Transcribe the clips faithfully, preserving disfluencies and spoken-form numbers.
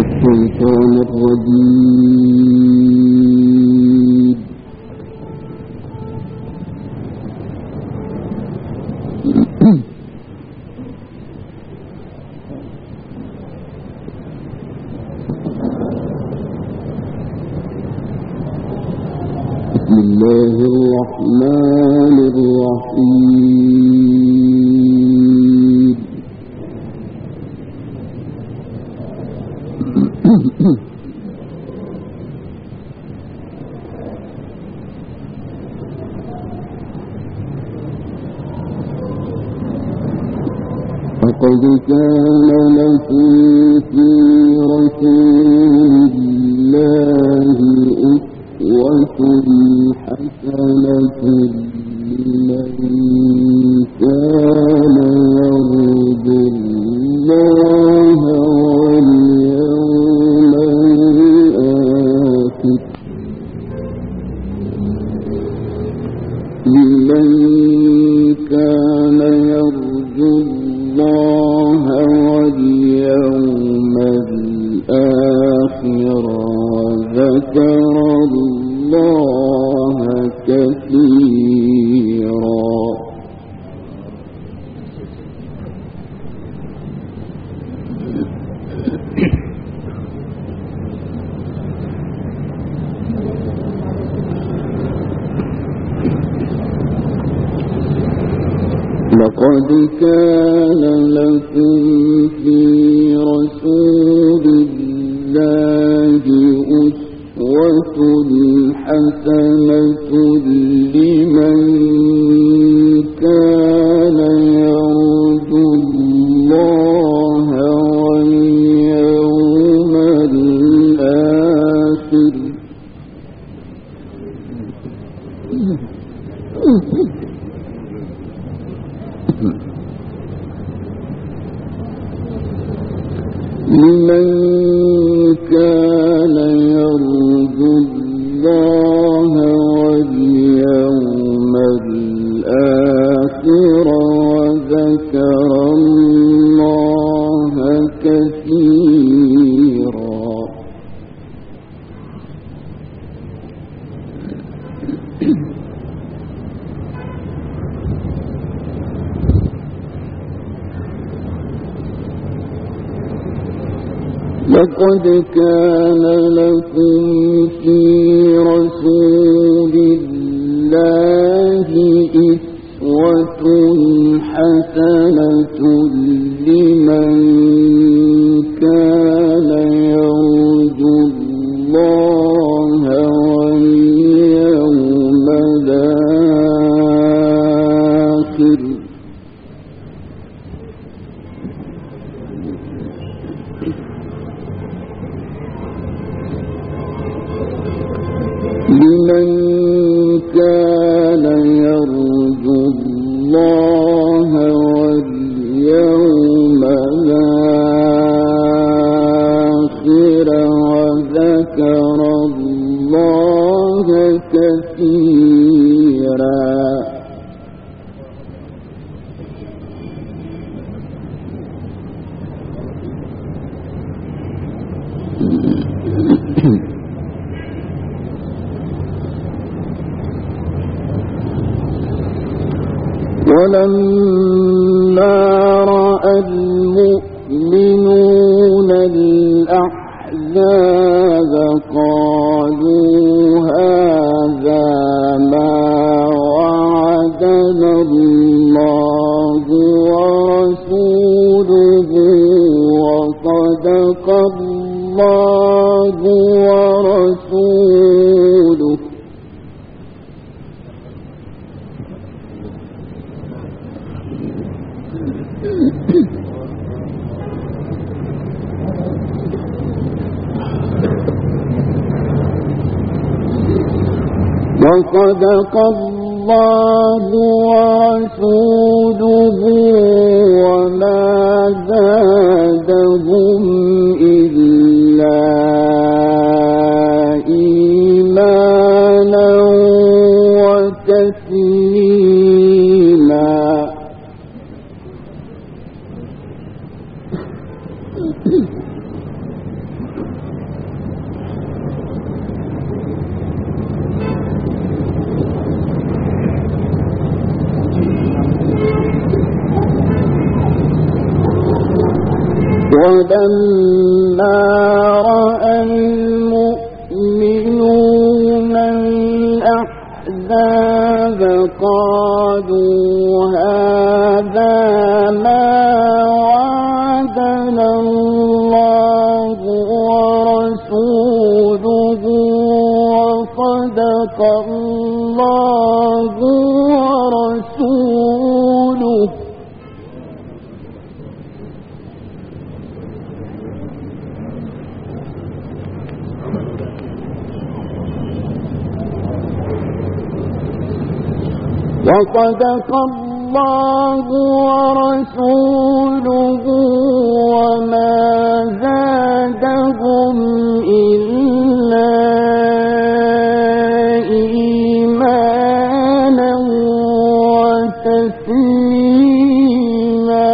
الشيطان الرجيم. بسم الله الرحمن الرحيم. لقد كان لكم في رسول الله أسوة حسنة لمن كان يرجو الله واليوم الآخر لمن كان يرجو الله واليوم الآخر وذكر الله كثيرا. لقد كان لكم في رسول الله أسوة حسنة لمن كان يرجو الله واليوم الآخر لمن كان يرجو الله واليوم الآخر وذكر الله كثيرا. لقد كان لكم في رسول الله أسوة حسنة لمن كان يرجو الله واليوم الآخر لمن كان يرجو الله واليوم الآخر وذكر الله كثيرا. ولما رأى المؤمنون الأحزاب قالوا هذا ما وعدنا الله ورسوله وصدق الله ورسوله وصدق الله ورسوله وما زادهم إلا إيمانا وتسليما. ولما رأى المؤمنون الأحزاب قالوا هذا ما وعدنا الله ورسوله وصدق الله ورسوله وصدق الله ورسوله وما زادهم إلا إيمانا وتسليما.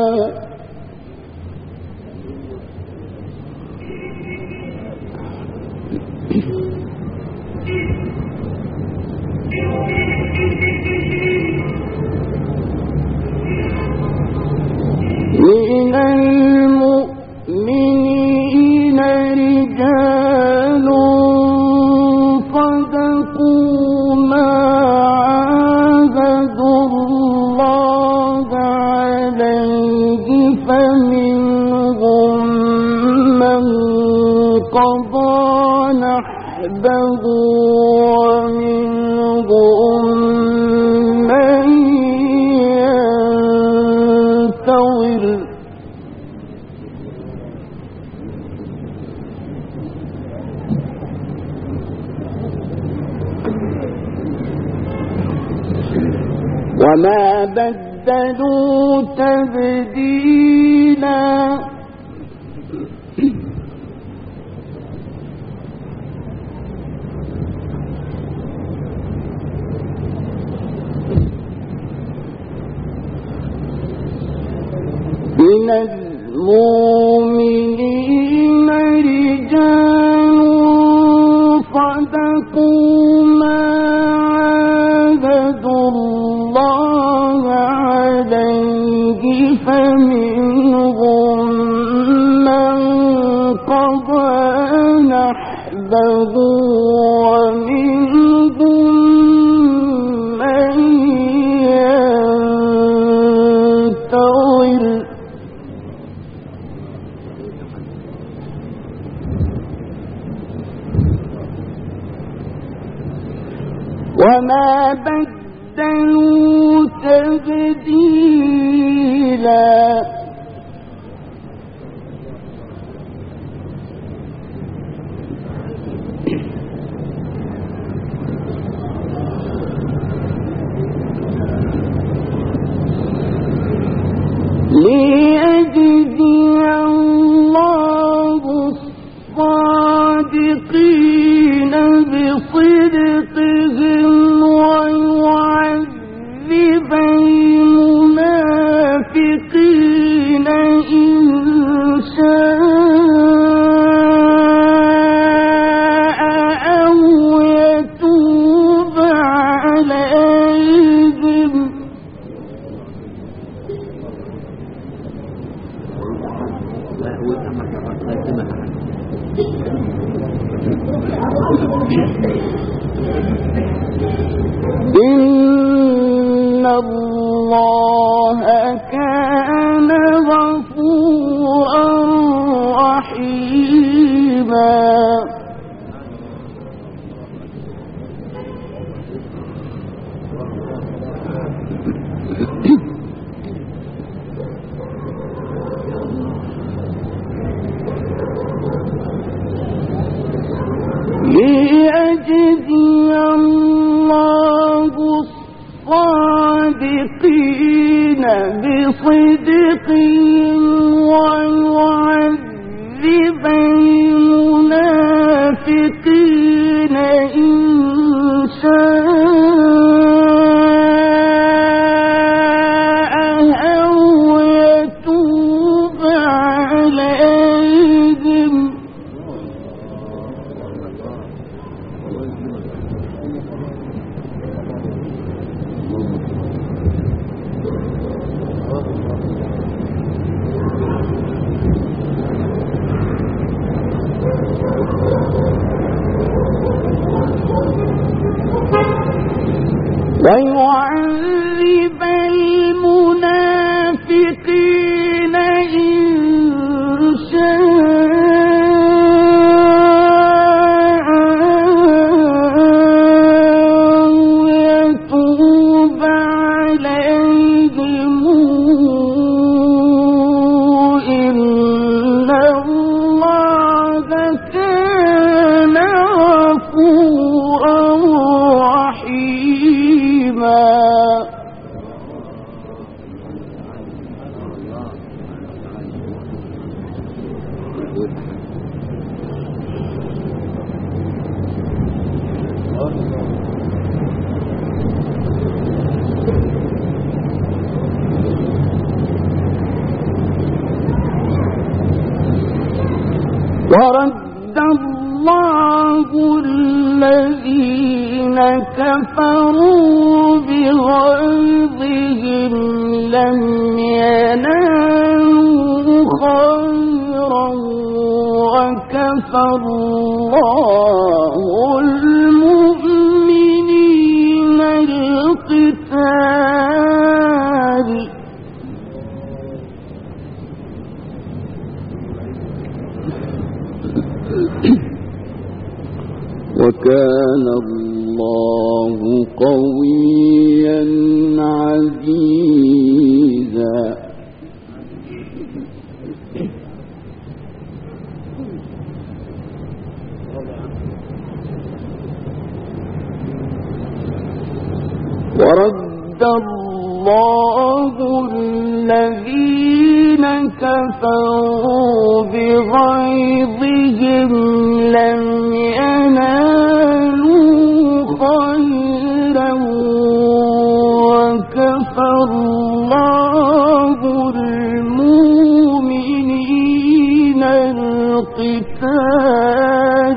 من المؤمنين رجال صدقوا ما عاهدوا الله عليه فمنهم من قضى نحبه ومنهم من ينتظر. وما بدلوا تبديلا. من المؤمنين رجال صدقوا ما عاهدوا الله عليه فمنهم من قضى نحبه ومنهم من ينتظر. وما بدلوا تبديلا. ليجزي الله الصادقين بصدقهم ويعذب المنافقين إن شاء أو يتوب عليهم. إن الله كان غفورا رحيما. ليجزي الله الصادقين بصدقهم ورد الله الذين كفروا بغيظهم لم ينالوا خيرا وكفى الله المؤمنين القتال وكان الله قويا عزيزا ورد الله الذين كفروا بغيظهم لم ينالوا خيرا وكفى الله المؤمنين القتال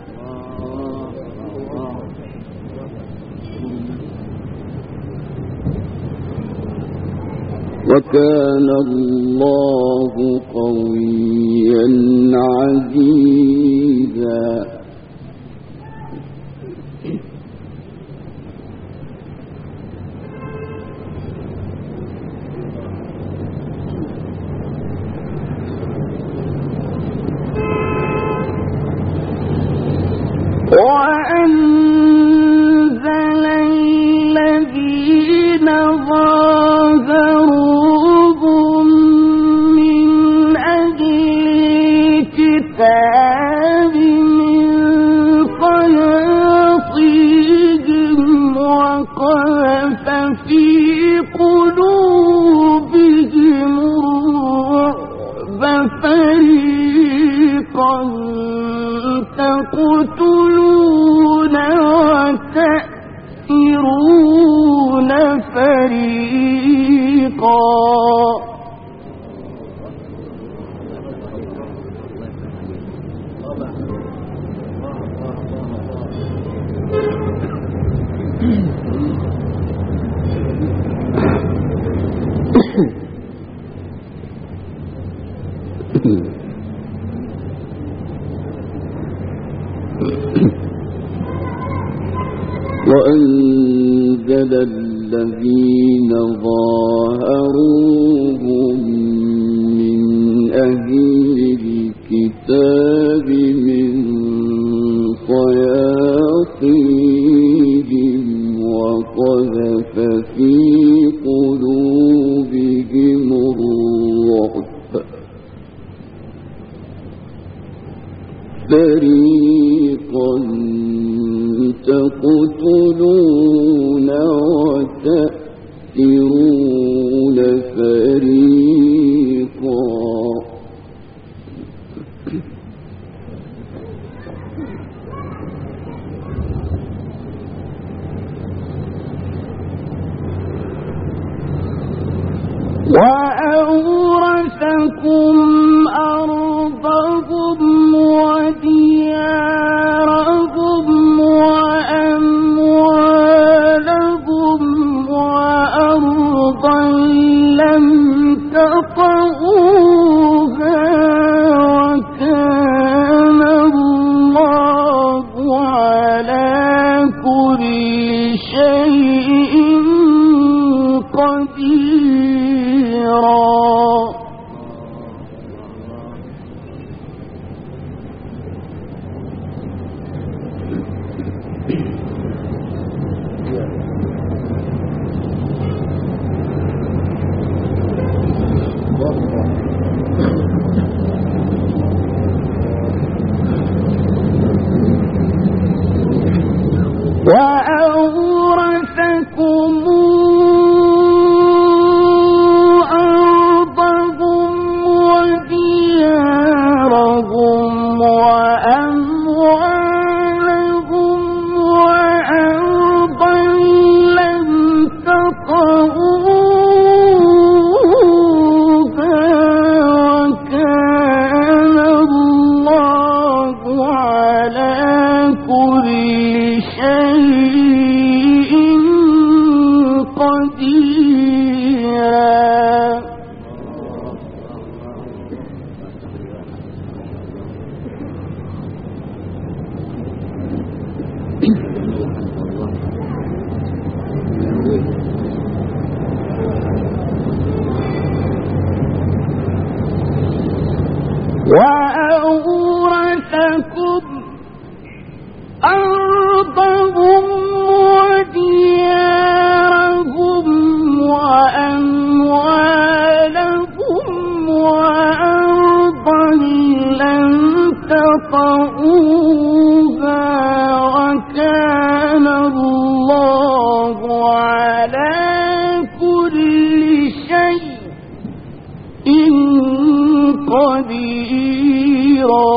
وكان الله قويا عزيزا وأنزل الذين ظاهروهم من أهل الكتاب من صياصيهم وقذف في قلوبهم الرعب فريقا تقتلون وتأسرون فريقا وأنزل الذين ظاهروهم من أهل الكتاب من صياصيهم وقذف في قلوبهم الرعب فريقا تقتلون وتأسرون فريقا وأورثكم أرضهم وديارهم وأموالهم وأرضا لم وأورثكم أرضهم وديارهم وأموالهم وأرضا لم تطئوها وكان الله على كل شيء قديرا.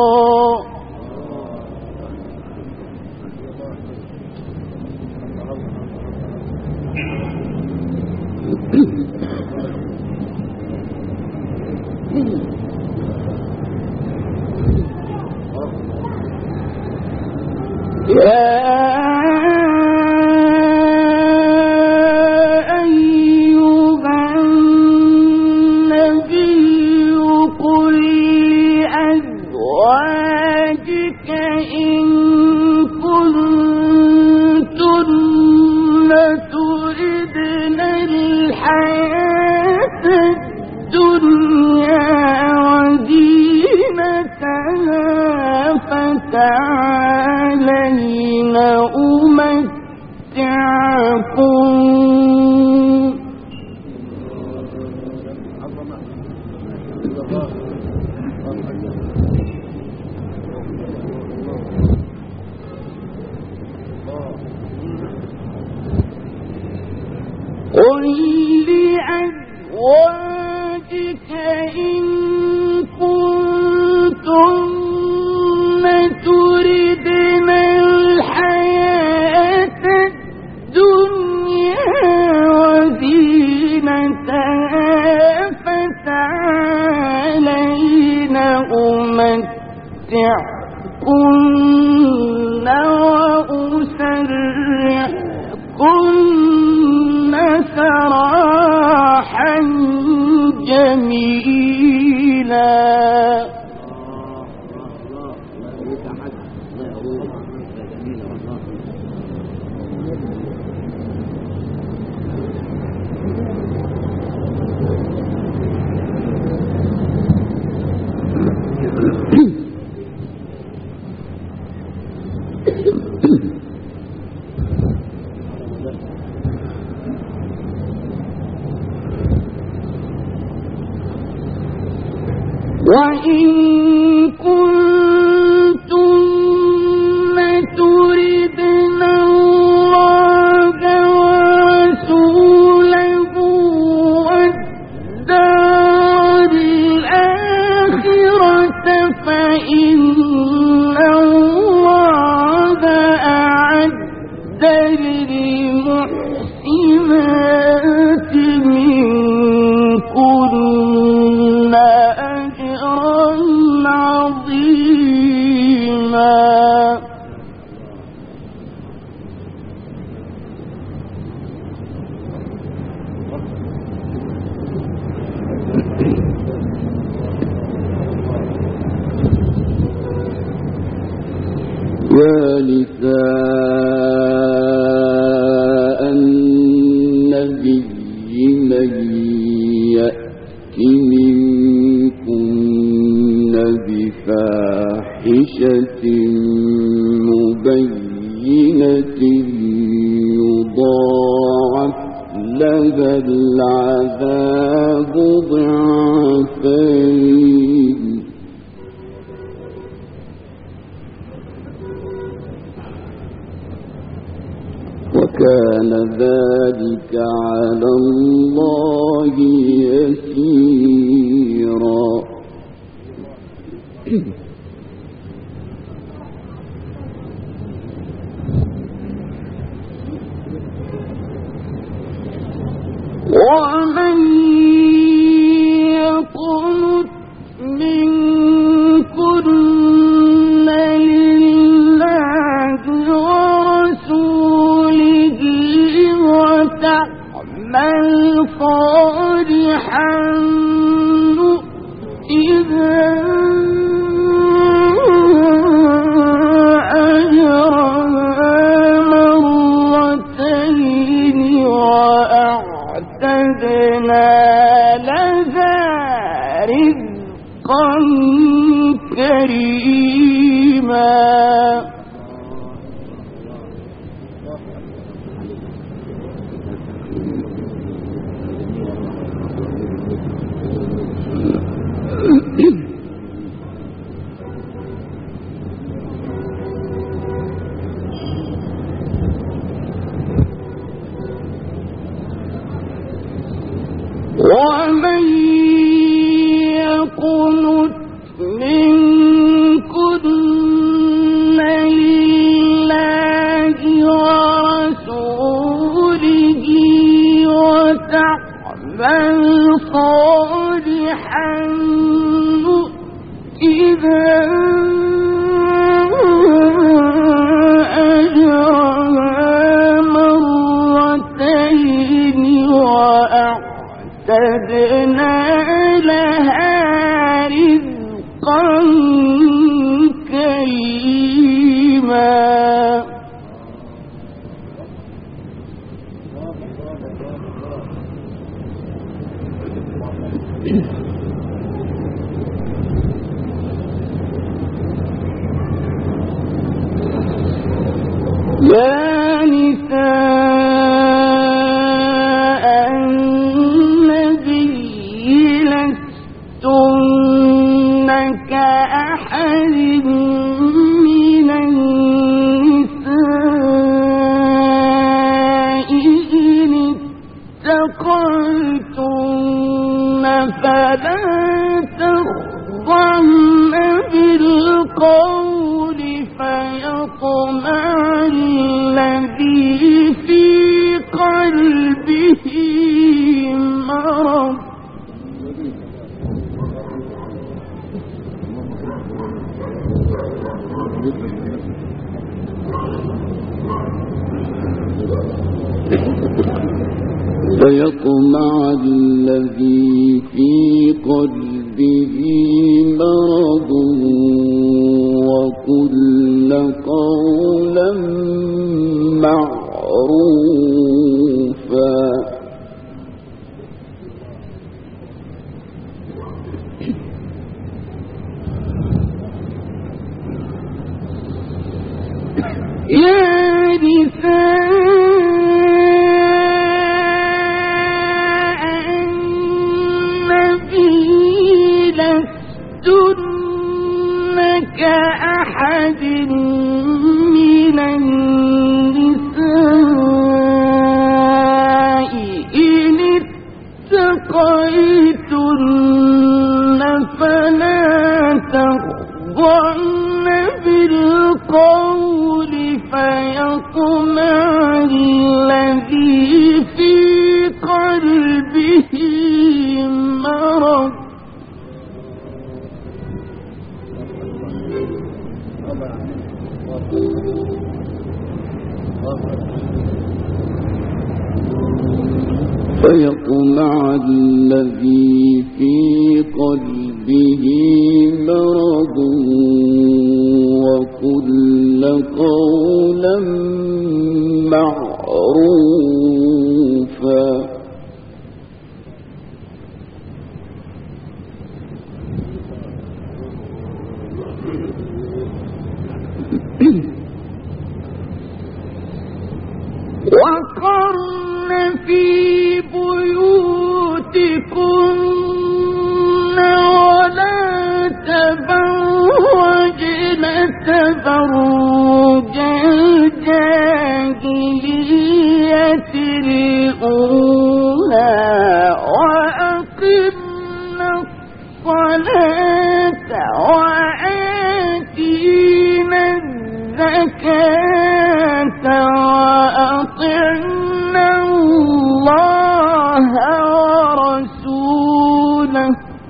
تعالينا أمتعكم قل لأزواجك إن كنتم تردن الحياة الدنيا وزينتها فتعالين أمتعكن وأسرحكن سراحا جميلا. وإن كنتن تردن الله ورسوله والدار الآخرة فإن الله أعد للمحسنات منكن أجرا عظيما. يا نساء النبي من يأت منكن بفاحشة مبينة يضاعف لها العذاب ضعفين وكان ذلك على الله يسيرا. ومن يقنت منكن لله ورسوله وتعمل صالحا نؤتها كريما. ومن يقنت منكن لله ورسوله وتعمل صالحا نؤتها أجرها مرتين وأعتدنا لها رزقا كريما. يا نساء النبي لستن كأحد من النساء إن اتقيتن فلا تخضعن بالقول فيطمع الذي في قلبه مرض فيطمع الذي في قلبه مرض وقل قولا معروفا. يا نساء النبي لستن كأحد من النساء إن اتقيتن فلا تخضعن بالقول فيطمع الذي في قلبه مرض فيطمع الذي في قلبه مرض وقل قولا معروفا. وقرن في بيوتكن ولا تبرجن تبرج الجاهلية الأولى وأقمنا الصلاة وآتينا الزكاة وأطعنا الله ورسوله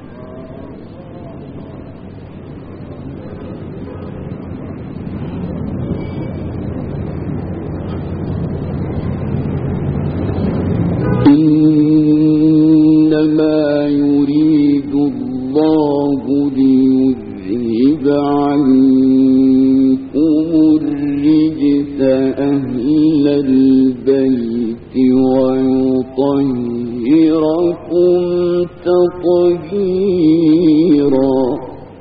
إنما يريد الله ليذهب عنكم الرجس أهل البيت ويطهركم تطهيرا.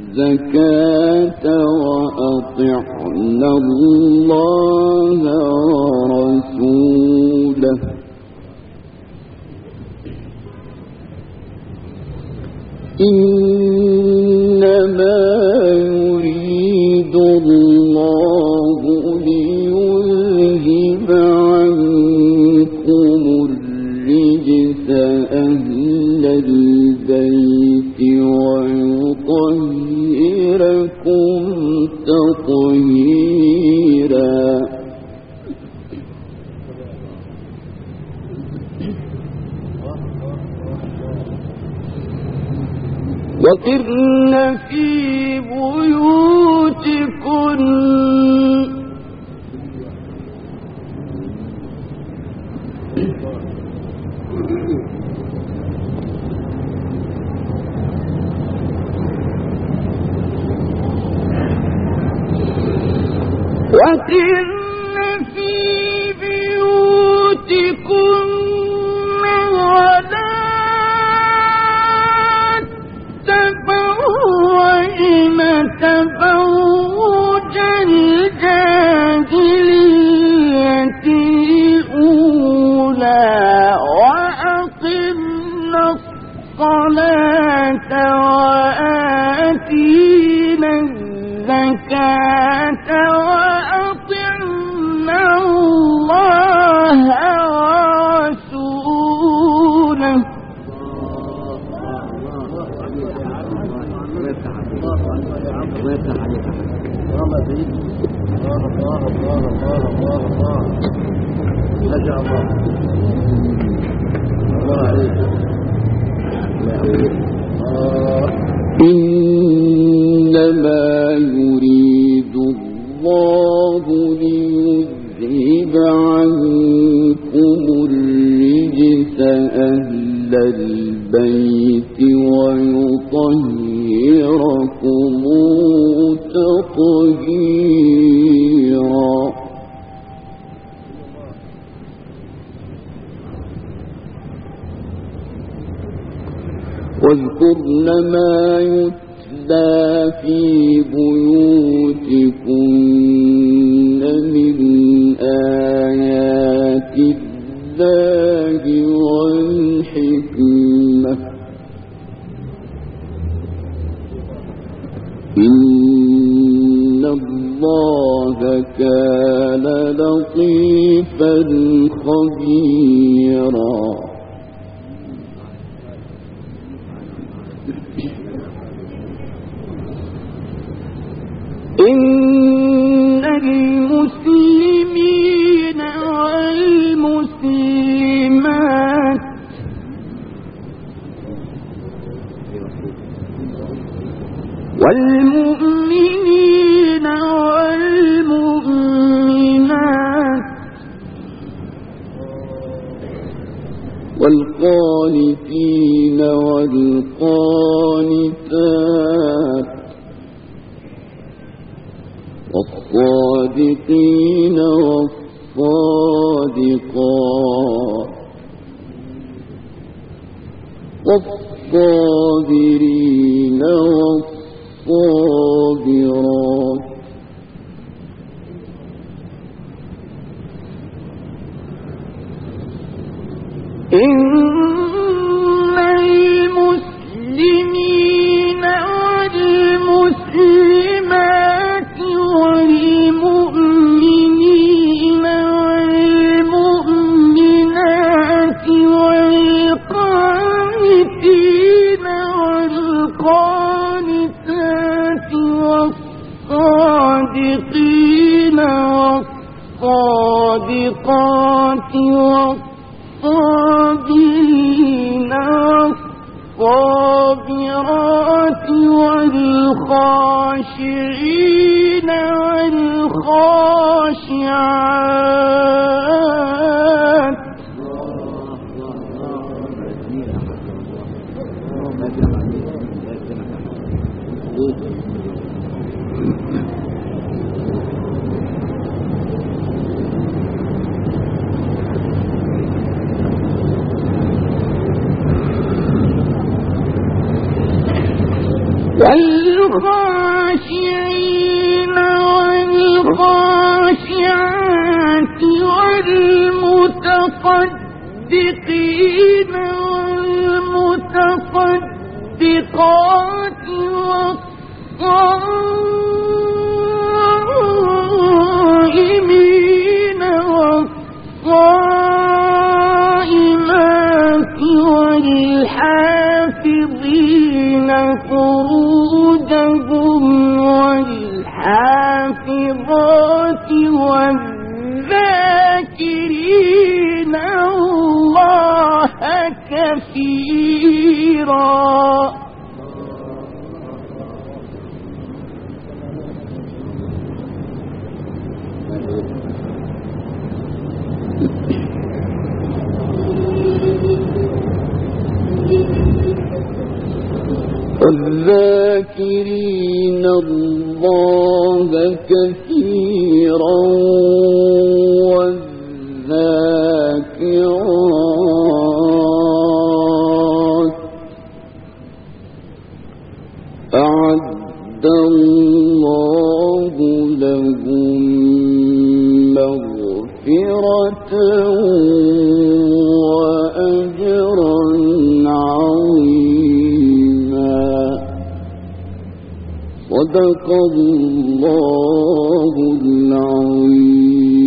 الزكاة وأطعنا الله ورسوله إنما يريد الله ليذهب عنكم الرجس أهل البيت ويطهركم تطهيرا وقرن في بيوتكن وقرن في بيوتكن ولا تبرجن تبرج الجاهلية الأولى وأقمنا الصلاة وآتينا الزكاة وأطعنا الله ورسوله إنما يريد الله ليذهب عنكم الرجس أهل البيت ويطهركم تطهيرا واذكرن ما يتلى في بيوتكن من آيات الله والحكمة إن الله كان لطيفا خبيرا إن المسلمين والمسلمات والمؤمنين والمؤمنات والقانتين والقانتات والصادقين والصادقات والصابرين والصابرات إن المسلمين والمسلمات والمؤمنين والمؤمنات والقانتين والقانتات والصادقين والصادقات والصابرين والصابرات والخاشعين والخاشعات والذين والخاشعين والخاشعات والمتصدقين والمتصدقات والصائمين والصائمات والحافظين فروجهم والحافظات والذاكرين الله كثيرا. الذاكرين الله كثيرا والذاكرات أعد الله لهم مغفرة وأجرا عظيما. صدق الله العظيم.